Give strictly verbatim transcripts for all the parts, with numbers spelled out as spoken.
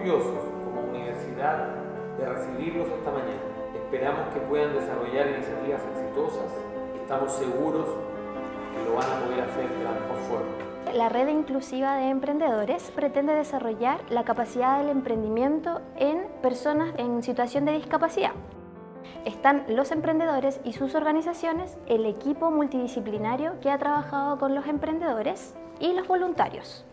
orgullosos como universidad de recibirlos esta mañana. Esperamos que puedan desarrollar iniciativas exitosas. Estamos seguros que lo van a poder hacer de la mejor forma. La Red Inclusiva de Emprendedores pretende desarrollar la capacidad del emprendimiento en personas en situación de discapacidad. Están los emprendedores y sus organizaciones, el equipo multidisciplinario que ha trabajado con los emprendedores y los voluntarios.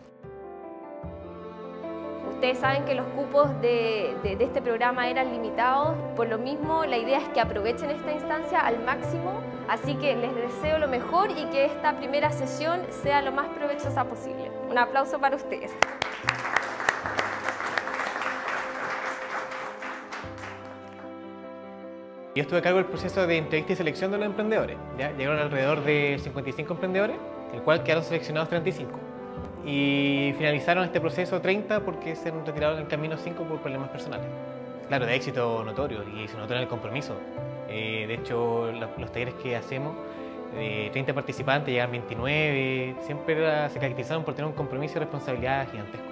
Ustedes saben que los cupos de, de, de este programa eran limitados, por lo mismo la idea es que aprovechen esta instancia al máximo, así que les deseo lo mejor y que esta primera sesión sea lo más provechosa posible. Un aplauso para ustedes. Yo estuve a cargo del proceso de entrevista y selección de los emprendedores. ¿Ya? Llegaron alrededor de cincuenta y cinco emprendedores, del cual quedaron seleccionados treinta y cinco. Y finalizaron este proceso treinta porque se retiraron del camino cinco por problemas personales. Claro, de éxito notorio y se notó en el compromiso. Eh, de hecho, los, los talleres que hacemos, de treinta participantes llegan veintinueve, siempre era, se caracterizaron por tener un compromiso y responsabilidad gigantesco.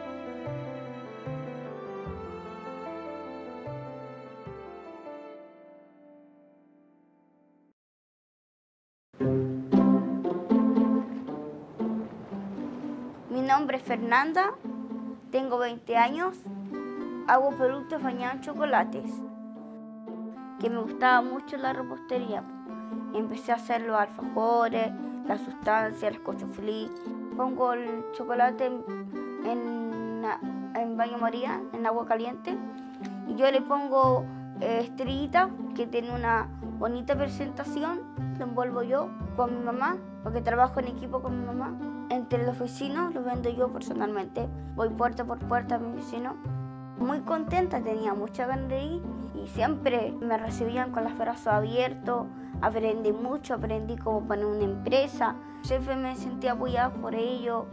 Mi nombre es Fernanda, tengo veinte años, hago productos bañados en chocolates, que me gustaba mucho la repostería. Empecé a hacer los alfajores, la sustancia, las cochoflí. Pongo el chocolate en, en, en baño María, en agua caliente, y yo le pongo eh, estrellitas que tiene una bonita presentación. Lo envuelvo yo con mi mamá, porque trabajo en equipo con mi mamá. Entre los vecinos los vendo yo personalmente. Voy puerta por puerta a mis vecinos. Muy contenta, tenía mucha ganas de ir y siempre me recibían con los brazos abiertos. Aprendí mucho, aprendí cómo poner una empresa. Siempre me sentí apoyada por ellos.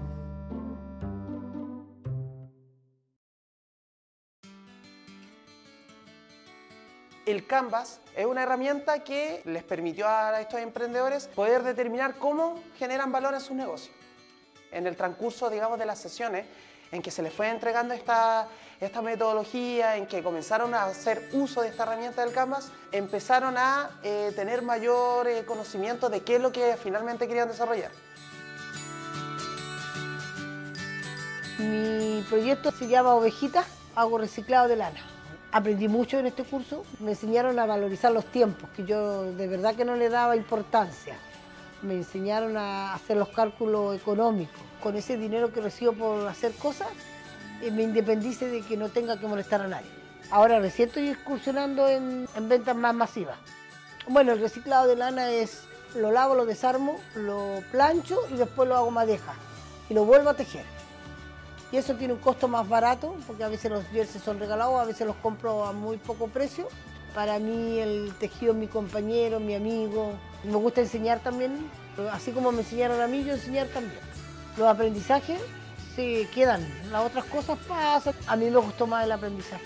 El Canvas es una herramienta que les permitió a estos emprendedores poder determinar cómo generan valor en sus negocios. En el transcurso, digamos, de las sesiones en que se les fue entregando esta, esta metodología, en que comenzaron a hacer uso de esta herramienta del Canvas, empezaron a eh, tener mayor eh, conocimiento de qué es lo que finalmente querían desarrollar. Mi proyecto se llama Ovejitas, hago reciclado de lana. Aprendí mucho en este curso, me enseñaron a valorizar los tiempos, que yo de verdad que no le daba importancia. Me enseñaron a hacer los cálculos económicos. Con ese dinero que recibo por hacer cosas, me independice de que no tenga que molestar a nadie. Ahora recién estoy excursionando en, en ventas más masivas. Bueno, el reciclado de lana es, lo lavo, lo desarmo, lo plancho y después lo hago madeja y lo vuelvo a tejer. Y eso tiene un costo más barato, porque a veces los jerseys son regalados, a veces los compro a muy poco precio. Para mí el tejido es mi compañero, mi amigo. Me gusta enseñar también, así como me enseñaron a mí, yo enseñar también. Los aprendizajes se quedan, las otras cosas pasan. A mí me gustó más el aprendizaje.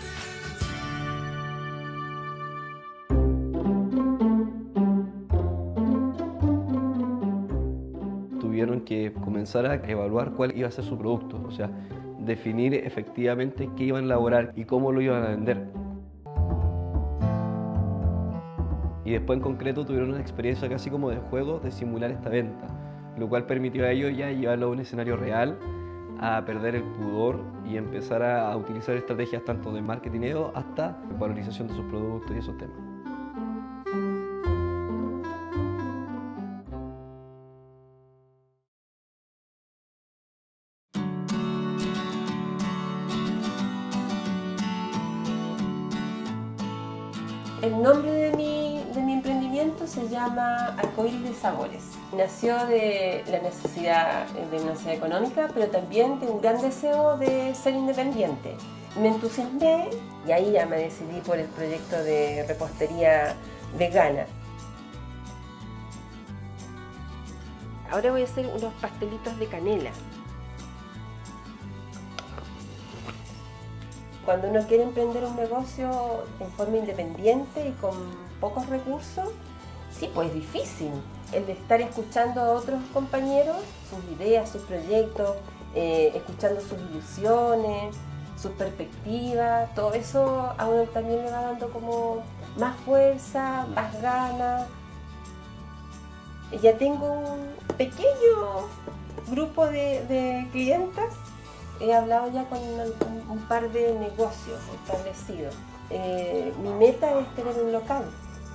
Tuvieron que comenzar a evaluar cuál iba a ser su producto, o sea, definir efectivamente qué iban a elaborar y cómo lo iban a vender. Y después en concreto tuvieron una experiencia casi como de juego de simular esta venta, lo cual permitió a ellos ya llevarlo a un escenario real, a perder el pudor y empezar a, a utilizar estrategias tanto de marketineo hasta valorización de sus productos y esos temas. El nombre de mi, de mi emprendimiento se llama Arcoíris de Sabores. Nació de la necesidad de una necesidad económica, pero también de un gran deseo de ser independiente. Me entusiasmé y ahí ya me decidí por el proyecto de repostería vegana. Ahora voy a hacer unos pastelitos de canela. Cuando uno quiere emprender un negocio en forma independiente y con pocos recursos, sí, pues es difícil. El de estar escuchando a otros compañeros, sus ideas, sus proyectos, eh, escuchando sus ilusiones, sus perspectivas, todo eso a uno también le va dando como más fuerza, más ganas. Ya tengo un pequeño grupo de, de clientas, he hablado ya con un, un par de negocios establecidos. Eh, mi meta es tener un local.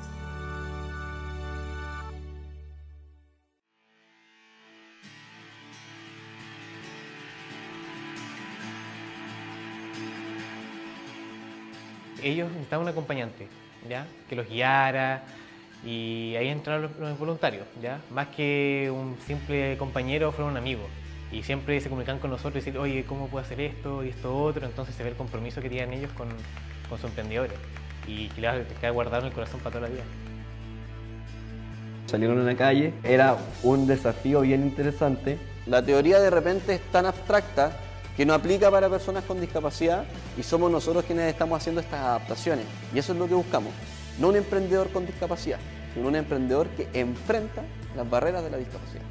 Ellos necesitaban un acompañante, ¿ya? Que los guiara, y ahí entraron los, los voluntarios, ¿ya? Más que un simple compañero, fueron un amigo. Y siempre se comunican con nosotros y decir, oye, ¿cómo puedo hacer esto y esto otro? Entonces se ve el compromiso que tienen ellos con, con sus emprendedores y que les queda guardado en el corazón para toda la vida. Salieron a la calle, era un desafío bien interesante. La teoría de repente es tan abstracta que no aplica para personas con discapacidad y somos nosotros quienes estamos haciendo estas adaptaciones. Y eso es lo que buscamos, no un emprendedor con discapacidad, sino un emprendedor que enfrenta las barreras de la discapacidad.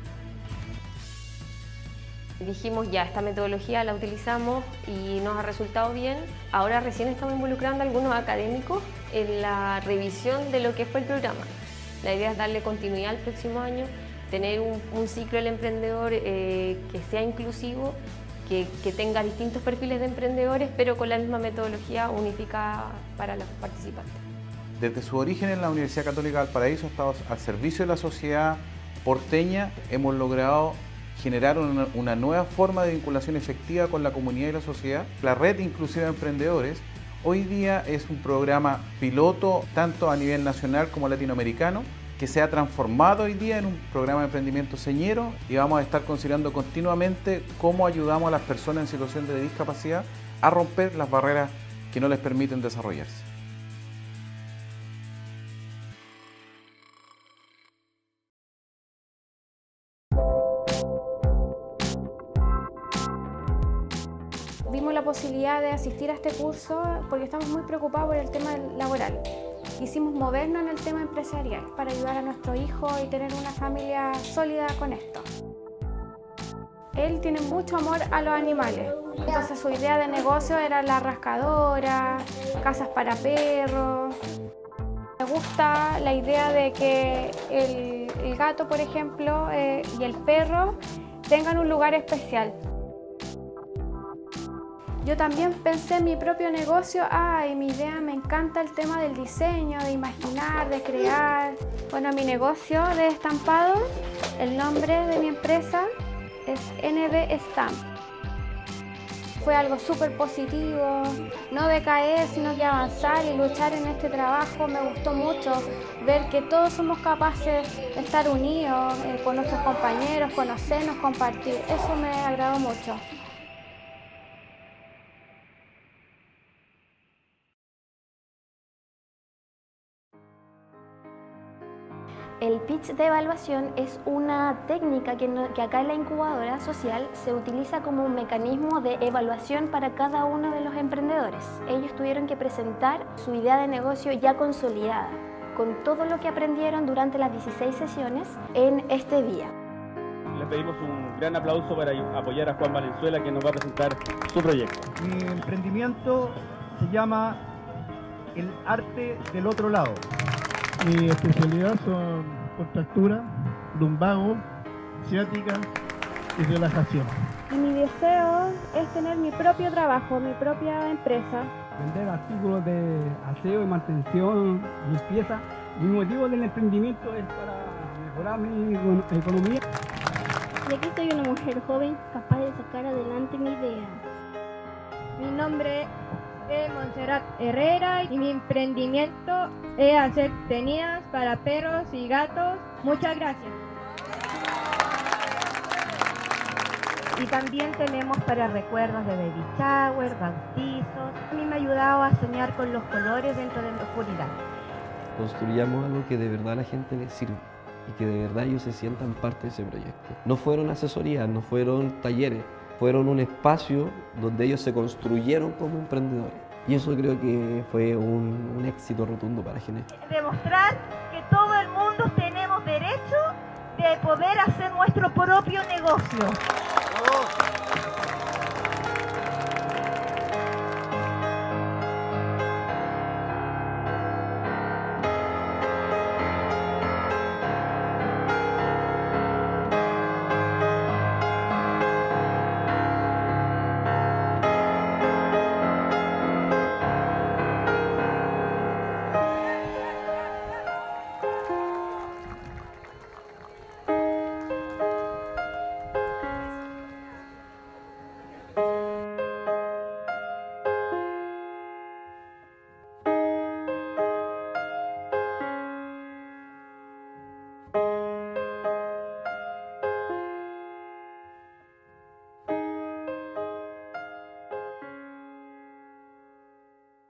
Dijimos ya, esta metodología la utilizamos y nos ha resultado bien. Ahora recién estamos involucrando a algunos académicos en la revisión de lo que fue el programa. La idea es darle continuidad al próximo año, tener un, un ciclo del emprendedor eh, que sea inclusivo, que, que tenga distintos perfiles de emprendedores, pero con la misma metodología unificada para los participantes. Desde su origen en la Universidad Católica de Valparaíso, estamos al servicio de la sociedad porteña, hemos logrado generar una, una nueva forma de vinculación efectiva con la comunidad y la sociedad. La Red Inclusiva de Emprendedores hoy día es un programa piloto tanto a nivel nacional como latinoamericano que se ha transformado hoy día en un programa de emprendimiento señero y vamos a estar considerando continuamente cómo ayudamos a las personas en situación de discapacidad a romper las barreras que no les permiten desarrollarse. Vimos la posibilidad de asistir a este curso porque estamos muy preocupados por el tema laboral. Quisimos movernos en el tema empresarial para ayudar a nuestro hijo y tener una familia sólida con esto. Él tiene mucho amor a los animales, entonces su idea de negocio era la rascadora, casas para perros. Me gusta la idea de que el, el gato, por ejemplo, eh, y el perro tengan un lugar especial. Yo también pensé en mi propio negocio, ay, mi idea, me encanta el tema del diseño, de imaginar, de crear. Bueno, mi negocio de estampado, el nombre de mi empresa es N B Stamp. Fue algo súper positivo, no decaer, sino que avanzar y luchar en este trabajo. Me gustó mucho ver que todos somos capaces de estar unidos eh, con nuestros compañeros, conocernos, compartir. Eso me agradó mucho. El pitch de evaluación es una técnica que, no, que acá en la incubadora social se utiliza como un mecanismo de evaluación para cada uno de los emprendedores. Ellos tuvieron que presentar su idea de negocio ya consolidada, con todo lo que aprendieron durante las dieciséis sesiones en este día. Le pedimos un gran aplauso para apoyar a Juan Valenzuela, que nos va a presentar su proyecto. Mi emprendimiento se llama El Arte del Otro Lado. Mi especialidad son contractura, lumbago, ciática y relajación. Y mi deseo es tener mi propio trabajo, mi propia empresa. Vender artículos de aseo y mantención, limpieza. Mi motivo del emprendimiento es para mejorar mi economía. Y aquí soy una mujer joven capaz de sacar adelante mi idea. Mi nombre es Montserrat Herrera y mi emprendimiento es hacer tenidas para perros y gatos. Muchas gracias. Y también tenemos para recuerdos de baby shower, bautizos. A mí me ha ayudado a soñar con los colores dentro de la oscuridad. Construyamos algo que de verdad a la gente les sirva y que de verdad ellos se sientan parte de ese proyecto. No fueron asesorías, no fueron talleres, fueron un espacio donde ellos se construyeron como emprendedores. Y eso creo que fue un, un éxito rotundo para Gené. Demostrar que todo el mundo tenemos derecho de poder hacer nuestro propio negocio.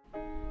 Chao.